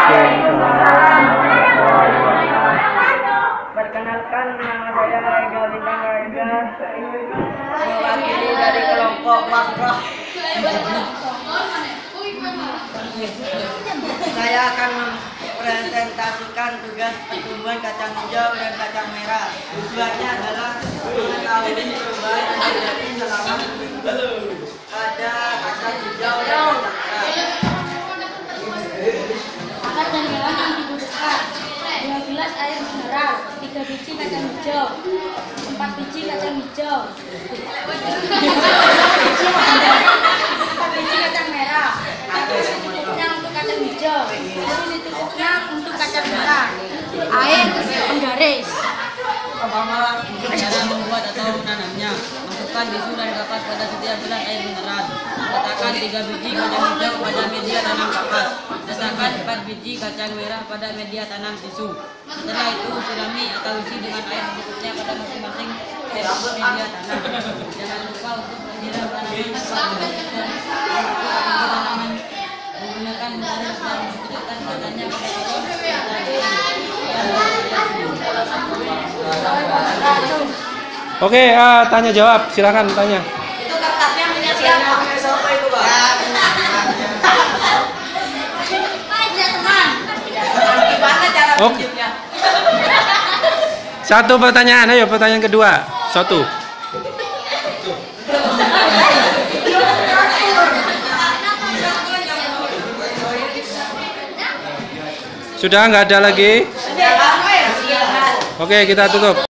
Perkenalkan, nama saya Ega Bintang Raga, mewakili dari kelompok Makroh. Saya akan mempresentasikan tugas pertumbuhan kacang hijau dan kacang merah. Tujuannya adalah mengetahui perubahan yang terjadi selama pada kacang hijau dan kacang merah. Kacang merah yang dibutuhkan 2 gelas air mineral, 3 biji kacang hijau, 4 biji kacang hijau, 4 biji kacang merah, air secukupnya untuk kacang hijau, susu secukupnya untuk kacang merah, air penggaris. Cara membuat atau menanamnya. Masukkan tisu dan kapas pada setiap gelas air mineral. Letakkan 3 biji kacang hijau pada media tanam kapas. Letakkan 4 biji kacang merah pada media tanam tisu. Setelah itu sirami atau isi dengan air secukupnya pada masing-masing media tanam. Jangan lupa untuk menyiram tanaman menggunakan garis dan menunjukkan katanya pada pohon. Oke, tanya jawab, silakan tanya. Itu kertasnya punya siapa? Siapa itu, Pak? Punya teman. Gimana cara Oke. pinjamnya? Satu pertanyaan, ayo pertanyaan kedua. Satu. Sudah nggak ada lagi? Oke, kita tutup.